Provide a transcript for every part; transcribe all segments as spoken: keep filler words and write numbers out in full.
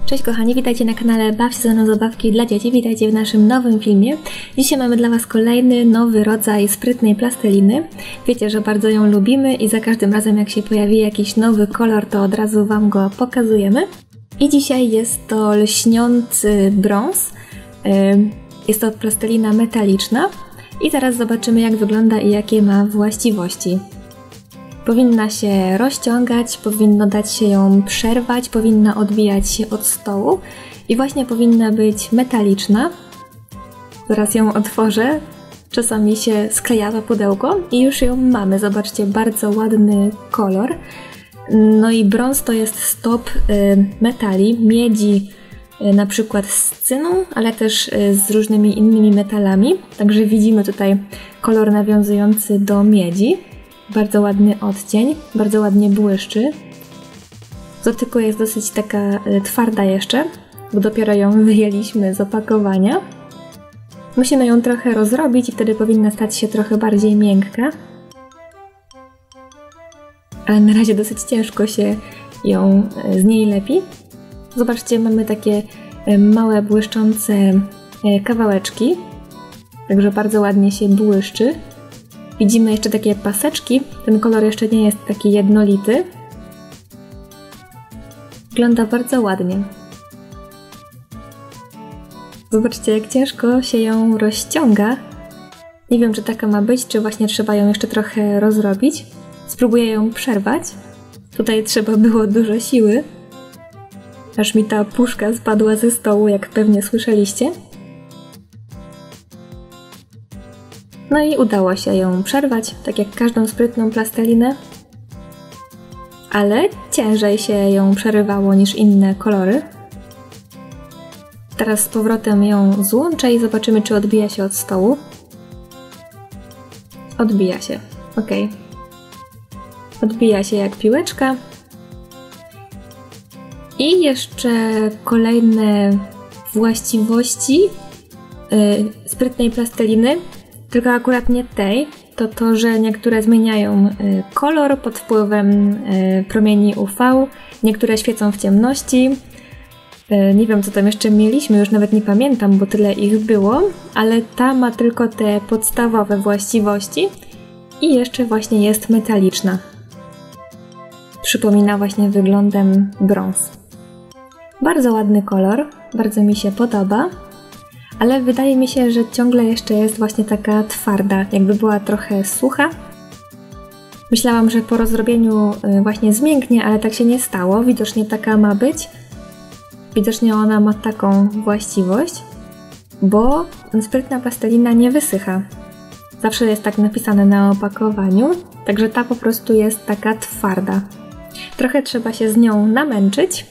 Cześć kochani, witajcie na kanale Baw się ze mną zabawki dla dzieci, witajcie w naszym nowym filmie. Dzisiaj mamy dla Was kolejny nowy rodzaj sprytnej plasteliny. Wiecie, że bardzo ją lubimy i za każdym razem jak się pojawi jakiś nowy kolor, to od razu Wam go pokazujemy. I dzisiaj jest to lśniący brąz, jest to plastelina metaliczna i zaraz zobaczymy, jak wygląda i jakie ma właściwości. Powinna się rozciągać, powinno dać się ją przerwać, powinna odbijać się od stołu i właśnie powinna być metaliczna. Zaraz ją otworzę, czasami się skleja to pudełko i już ją mamy. Zobaczcie, bardzo ładny kolor. No i brąz to jest stop metali, miedzi, na przykład z cyną, ale też z różnymi innymi metalami. Także widzimy tutaj kolor nawiązujący do miedzi. Bardzo ładny odcień, bardzo ładnie błyszczy. W dotyku jest dosyć taka twarda jeszcze, bo dopiero ją wyjęliśmy z opakowania. Musimy ją trochę rozrobić i wtedy powinna stać się trochę bardziej miękka. Ale na razie dosyć ciężko się ją z niej lepi. Zobaczcie, mamy takie małe błyszczące kawałeczki, także bardzo ładnie się błyszczy. Widzimy jeszcze takie paseczki, ten kolor jeszcze nie jest taki jednolity. Wygląda bardzo ładnie. Zobaczcie, jak ciężko się ją rozciąga. Nie wiem, czy taka ma być, czy właśnie trzeba ją jeszcze trochę rozrobić. Spróbuję ją przerwać. Tutaj trzeba było dużo siły. Aż mi ta puszka spadła ze stołu, jak pewnie słyszeliście. No i udało się ją przerwać, tak jak każdą sprytną plastelinę. Ale ciężej się ją przerywało niż inne kolory. Teraz z powrotem ją złączę i zobaczymy, czy odbija się od stołu. Odbija się, ok. Odbija się jak piłeczka. I jeszcze kolejne właściwości yy, sprytnej plasteliny, tylko akurat nie tej, to to, że niektóre zmieniają kolor pod wpływem promieni U V, niektóre świecą w ciemności. Nie wiem, co tam jeszcze mieliśmy, już nawet nie pamiętam, bo tyle ich było, ale ta ma tylko te podstawowe właściwości i jeszcze właśnie jest metaliczna. Przypomina właśnie wyglądem brąz. Bardzo ładny kolor, bardzo mi się podoba. Ale wydaje mi się, że ciągle jeszcze jest właśnie taka twarda, jakby była trochę sucha. Myślałam, że po rozrobieniu właśnie zmięknie, ale tak się nie stało. Widocznie taka ma być. Widocznie ona ma taką właściwość, bo sprytna plastelina nie wysycha. Zawsze jest tak napisane na opakowaniu, także ta po prostu jest taka twarda. Trochę trzeba się z nią namęczyć.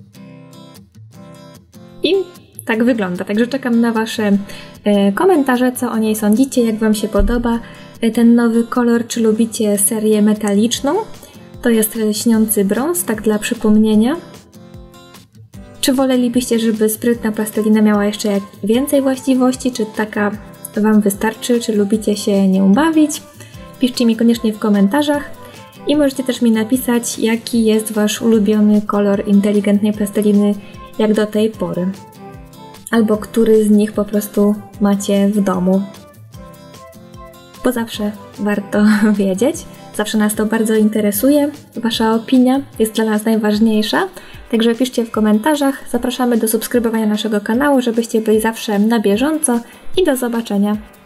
I tak wygląda, także czekam na Wasze e, komentarze, co o niej sądzicie, jak Wam się podoba e, ten nowy kolor, czy lubicie serię metaliczną. To jest lśniący brąz, tak dla przypomnienia. Czy wolelibyście, żeby sprytna plastelina miała jeszcze jak więcej właściwości, czy taka Wam wystarczy, czy lubicie się nią bawić? Piszcie mi koniecznie w komentarzach i możecie też mi napisać, jaki jest Wasz ulubiony kolor inteligentnej plasteliny jak do tej pory. Albo który z nich po prostu macie w domu. Bo zawsze warto wiedzieć, zawsze nas to bardzo interesuje. Wasza opinia jest dla nas najważniejsza, także piszcie w komentarzach. Zapraszamy do subskrybowania naszego kanału, żebyście byli zawsze na bieżąco i do zobaczenia.